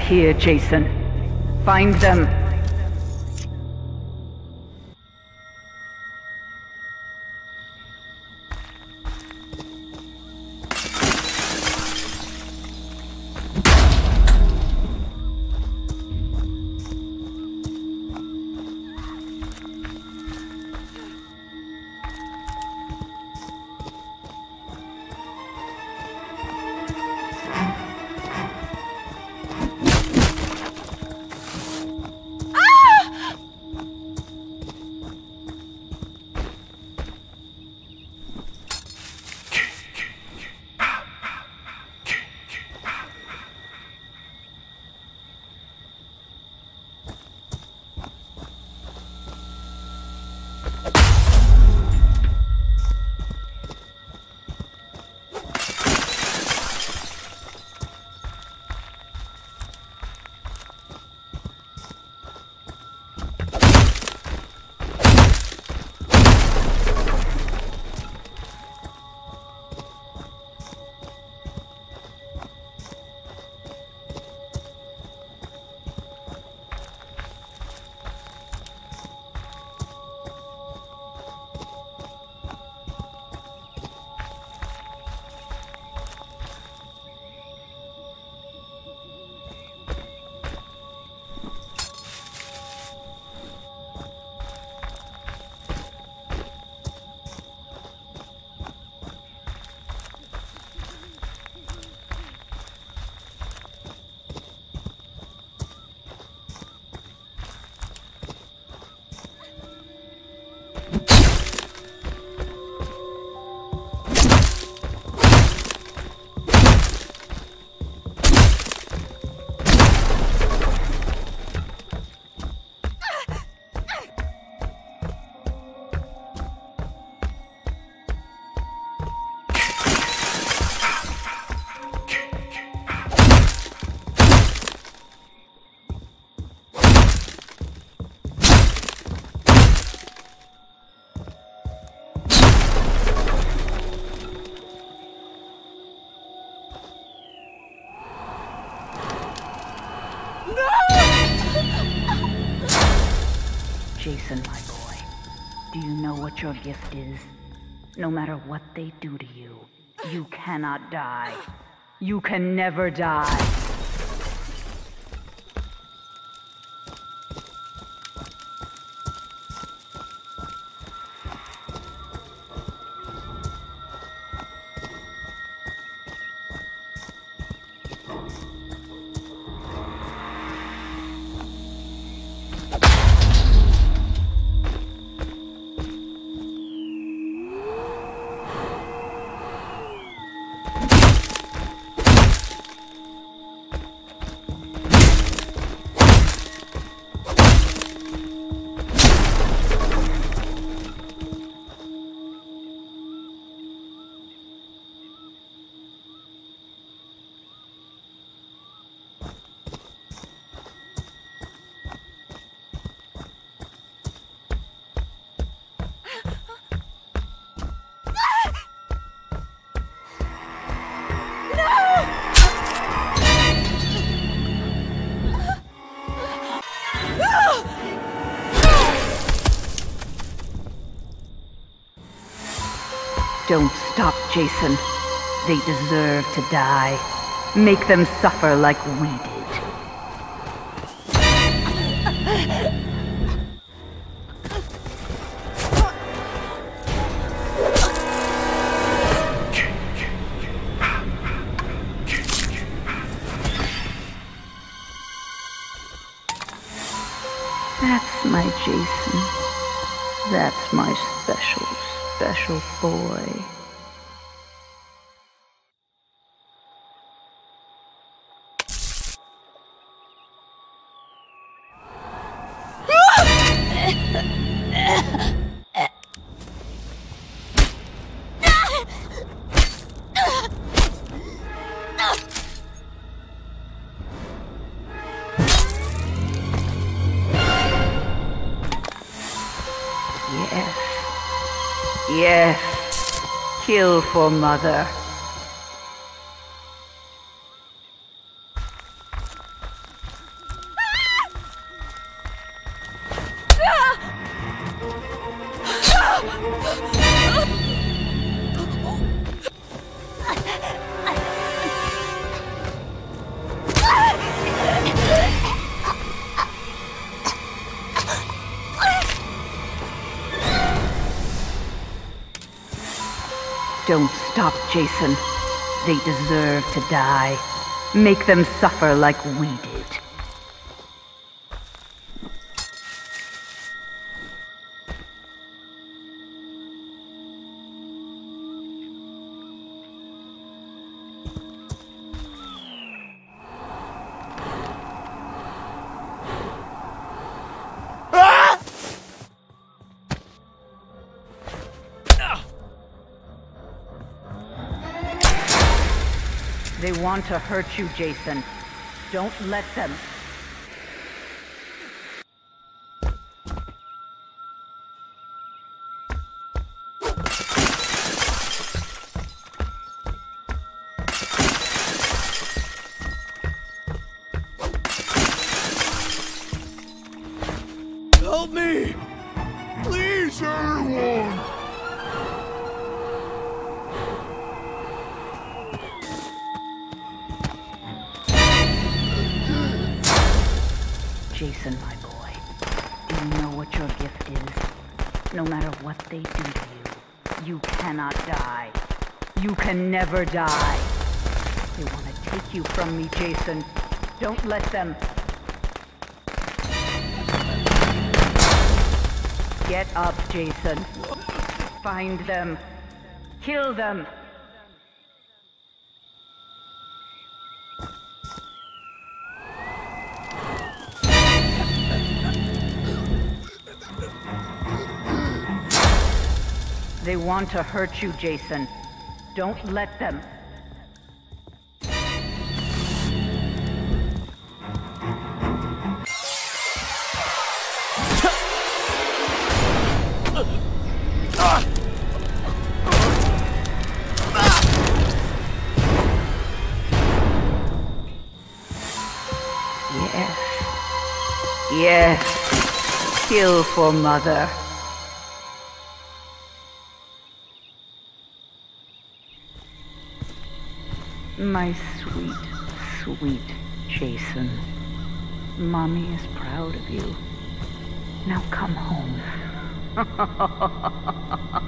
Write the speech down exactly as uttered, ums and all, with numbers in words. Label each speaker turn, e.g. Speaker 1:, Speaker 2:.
Speaker 1: here, Jason. Find them. Jason, my boy, do you know what your gift is? No matter what they do to you, you cannot die. You can never die. Don't stop, Jason. They deserve to die. Make them suffer like we did. That's my Jason. That's my special, special boy. Yes. Yes. Kill for Mother. Don't stop, Jason. They deserve to die. Make them suffer like we did. They want to hurt you, Jason. Don't let them.
Speaker 2: Help me! Please, everyone!
Speaker 1: Jason, my boy, do you know what your gift is? No matter what they do to you, you cannot die. You can never die. They want to take you from me, Jason. Don't let them. Get up, Jason. Find them. Kill them. They want to hurt you, Jason. Don't let them. Yes. Yes. Kill for Mother. My sweet, sweet Jason. Mommy is proud of you. Now come home.